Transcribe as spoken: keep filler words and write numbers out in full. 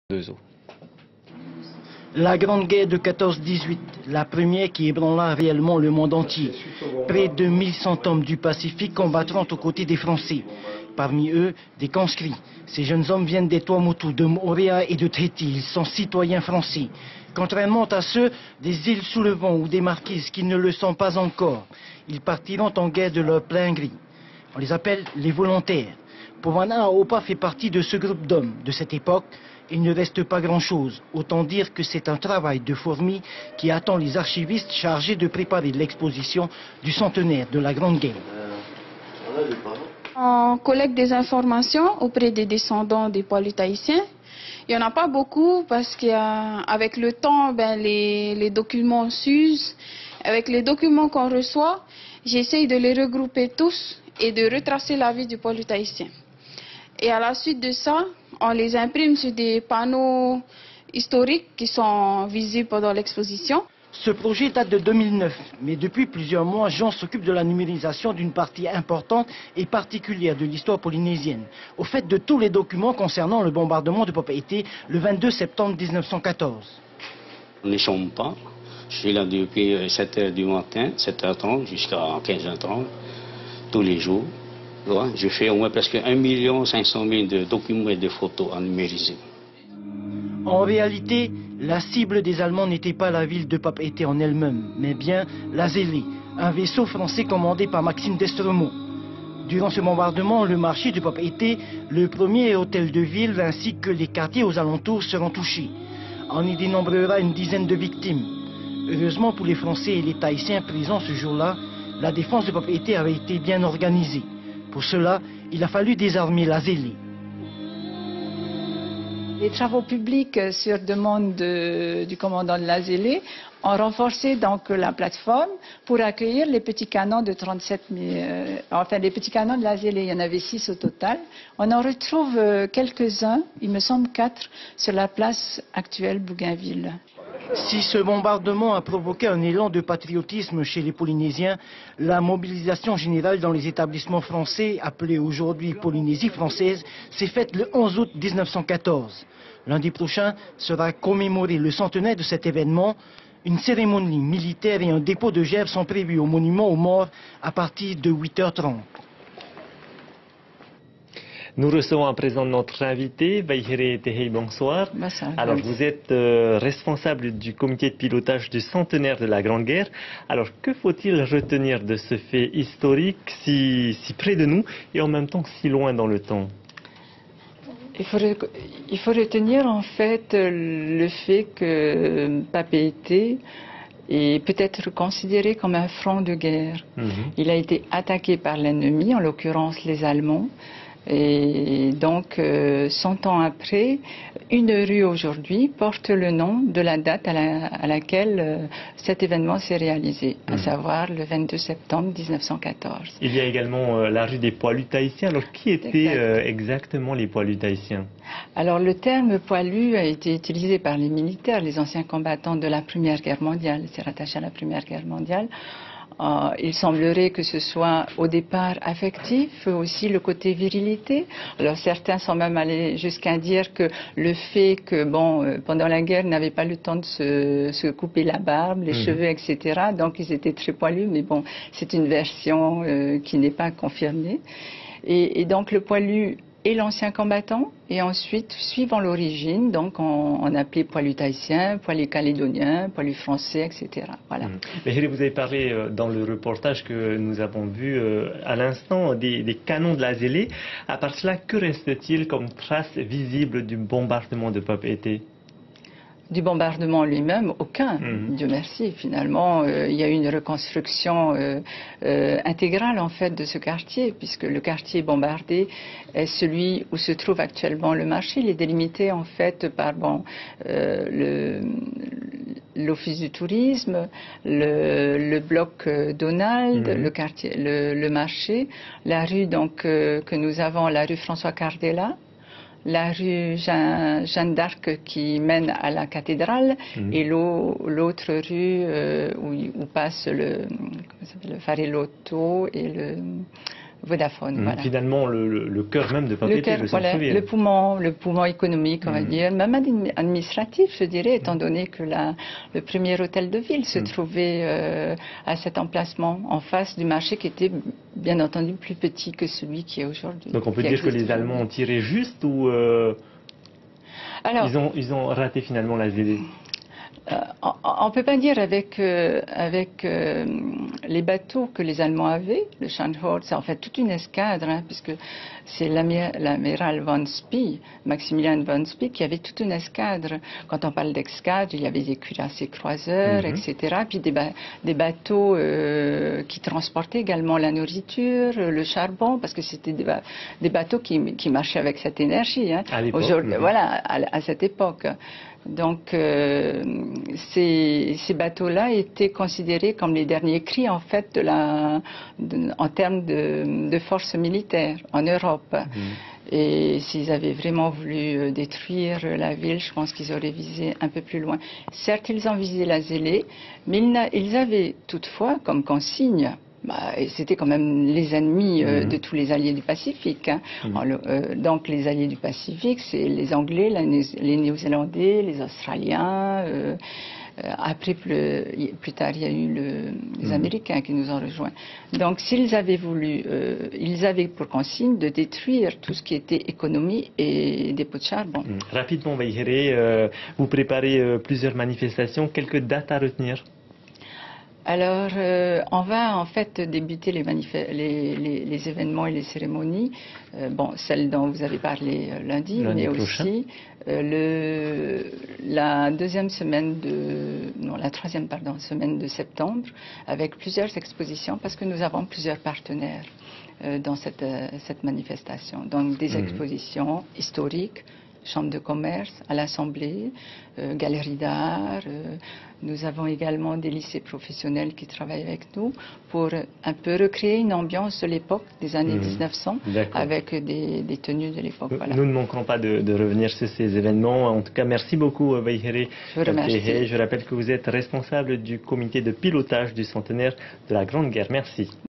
Deux eaux. La Grande Guerre de quatorze dix-huit, la première qui ébranla réellement le monde entier. Près de mille cent hommes du Pacifique combattront aux côtés des Français. Parmi eux, des conscrits. Ces jeunes hommes viennent des Tuamotu, de Moorea et de Tahiti. Ils sont citoyens français. Contrairement à ceux des îles sous le vent ou des Marquises qui ne le sont pas encore, ils partiront en guerre de leur plein gré. On les appelle les volontaires. Povana Aopa fait partie de ce groupe d'hommes. De cette époque, il ne reste pas grand-chose. Autant dire que c'est un travail de fourmi qui attend les archivistes chargés de préparer l'exposition du centenaire de la Grande Guerre. On collecte des informations auprès des descendants des poilus tahitiens. Il n'y en a pas beaucoup parce qu'avec le temps, ben, les, les documents s'usent. Avec les documents qu'on reçoit, j'essaye de les regrouper tous et de retracer la vie du poilu tahitien. Et à la suite de ça, on les imprime sur des panneaux historiques qui sont visibles pendant l'exposition. Ce projet date de deux mille neuf, mais depuis plusieurs mois, Jean s'occupe de la numérisation d'une partie importante et particulière de l'histoire polynésienne, au fait de tous les documents concernant le bombardement de Papeete le vingt-deux septembre mille neuf cent quatorze. On ne chôme pas. Je suis là depuis sept heures du matin, sept heures trente jusqu'à quinze heures trente, tous les jours. Je fais au moins presque un million cinq cent mille de documents et de photos à numériser. En réalité, la cible des Allemands n'était pas la ville de Papeete en elle-même, mais bien la Zélé, un vaisseau français commandé par Maxime d'Estremaux. Durant ce bombardement, le marché de Papeete, le premier hôtel de ville ainsi que les quartiers aux alentours seront touchés. On y dénombrera une dizaine de victimes. Heureusement pour les Français et les Tahitiens présents ce jour-là, la défense de Papeete avait été bien organisée. Pour cela, il a fallu désarmer la Zélé. Les travaux publics, sur demande de, du commandant de la Zélé, ont renforcé donc la plateforme pour accueillir les petits canons de trente-sept mille, euh, enfin les petits canons de la Zélé. Il y en avait six au total. On en retrouve euh, quelques-uns, il me semble quatre, sur la place actuelle Bougainville. Si ce bombardement a provoqué un élan de patriotisme chez les Polynésiens, la mobilisation générale dans les établissements français, appelés aujourd'hui Polynésie française, s'est faite le onze août mille neuf cent quatorze. Lundi prochain sera commémoré le centenaire de cet événement. Une cérémonie militaire et un dépôt de gerbes sont prévus au monument aux morts à partir de huit heures trente. Nous recevons à présent notre invité, Vaihire Tehei, bonsoir. Bonsoir. Alors, vous êtes euh, responsable du comité de pilotage du centenaire de la Grande Guerre. Alors, que faut-il retenir de ce fait historique si, si près de nous et en même temps si loin dans le temps? Il faut, il faut retenir en fait le fait que Papeete est peut-être considéré comme un front de guerre. Mm-hmm. Il a été attaqué par l'ennemi, en l'occurrence les Allemands. Et donc, euh, cent ans après, une rue aujourd'hui porte le nom de la date à, la, à laquelle euh, cet événement s'est réalisé, à mmh. savoir le vingt-deux septembre mille neuf cent quatorze. Il y a également euh, la rue des poilus tahitiens. Alors, qui étaient euh, exactement les poilus tahitiens? Alors, le terme poilu a été utilisé par les militaires, les anciens combattants de la Première Guerre mondiale. C'est rattaché à la Première Guerre mondiale. Euh, il semblerait que ce soit au départ affectif, aussi le côté virilité. Alors certains sont même allés jusqu'à dire que le fait que, bon, euh, pendant la guerre, ils n'avaient pas le temps de se, se couper la barbe, les mmh. cheveux, et cetera. Donc ils étaient très poilus, mais bon, c'est une version euh, qui n'est pas confirmée. Et, et donc le poilu et l'ancien combattant, et ensuite, suivant l'origine, donc on, on appelait poilu tahitien, poilu calédonien, poilu français, et cetera. Voilà. Mmh. Mais vous avez parlé euh, dans le reportage que nous avons vu euh, à l'instant des, des canons de la Zélé. À part cela, que reste-t-il comme trace visible du bombardement de Papeete? Du bombardement lui-même, aucun, mmh. Dieu merci. Finalement, euh, il y a eu une reconstruction euh, euh, intégrale en fait de ce quartier, puisque le quartier bombardé est celui où se trouve actuellement le marché. Il est délimité en fait par bon, euh, l'office du tourisme, le, le bloc Donald, mmh. le quartier, le, le marché, la rue donc euh, que nous avons, la rue François Cardella, la rue Jeanne, Jeanne d'Arc qui mène à la cathédrale mmh. et l'autre rue euh, où, où passe le, le Farelotto et le, Vodafone. Mmh. Voilà. Finalement, le, le, le cœur même de Papeete, le voilà, centre-ville. Le poumon, le poumon économique, on mmh. va dire, même administratif, je dirais, étant mmh. donné que la, le premier hôtel de ville se mmh. trouvait euh, à cet emplacement, en face du marché qui était bien entendu plus petit que celui qui est aujourd'hui. Donc on peut dire que les Allemands ont tiré juste ou euh, Alors, ils, ont, ils ont raté finalement la zélée? Euh, on ne peut pas dire avec, euh, avec euh, les bateaux que les Allemands avaient, le Scharnhorst, c'est en fait toute une escadre, hein, puisque c'est l'amiral von Spee, Maximilian von Spee, qui avait toute une escadre. Quand on parle d'escadre, il y avait des cuirassés croiseurs, mm-hmm. et cetera. Puis des, ba des bateaux euh, qui transportaient également la nourriture, le charbon, parce que c'était des, ba des bateaux qui, qui marchaient avec cette énergie. Hein, mm-hmm. Voilà, à, à cette époque. Donc, euh, ces, ces bateaux-là étaient considérés comme les derniers cris, en fait, de la, de, en termes de, de force militaire en Europe. Mmh. Et s'ils avaient vraiment voulu détruire la ville, je pense qu'ils auraient visé un peu plus loin. Certes, ils ont visé la zélée, mais ils, ils avaient toutefois comme consigne, bah, c'était quand même les ennemis euh, mmh. de tous les alliés du Pacifique. Hein. Mmh. Alors, euh, donc les alliés du Pacifique, c'est les Anglais, la, les Néo-Zélandais, les Australiens. Euh, après, plus, plus tard, il y a eu le, les mmh. Américains qui nous ont rejoints. Donc, s'ils avaient voulu, euh, ils avaient pour consigne de détruire tout ce qui était économie et dépôt de charbon. Mmh. Rapidement, Vaïhéré, euh, vous préparez euh, plusieurs manifestations. Quelques dates à retenir? Alors, euh, on va en fait débuter les, les, les, les événements et les cérémonies. Euh, bon, celle dont vous avez parlé euh, lundi, lundi, mais prochain. aussi euh, le, la deuxième semaine de, non, la troisième pardon, semaine de septembre, avec plusieurs expositions, parce que nous avons plusieurs partenaires euh, dans cette, euh, cette manifestation. Donc, des mmh. expositions historiques, chambre de commerce, à l'Assemblée, euh, galerie d'art. Euh, nous avons également des lycées professionnels qui travaillent avec nous pour un peu recréer une ambiance de l'époque, des années mmh. mille neuf cents, avec des, des tenues de l'époque. Voilà. Nous ne manquerons pas de, de revenir sur ces événements. En tout cas, merci beaucoup, Vaïhéré. Je vous remercie. Je rappelle que vous êtes responsable du comité de pilotage du centenaire de la Grande Guerre. Merci.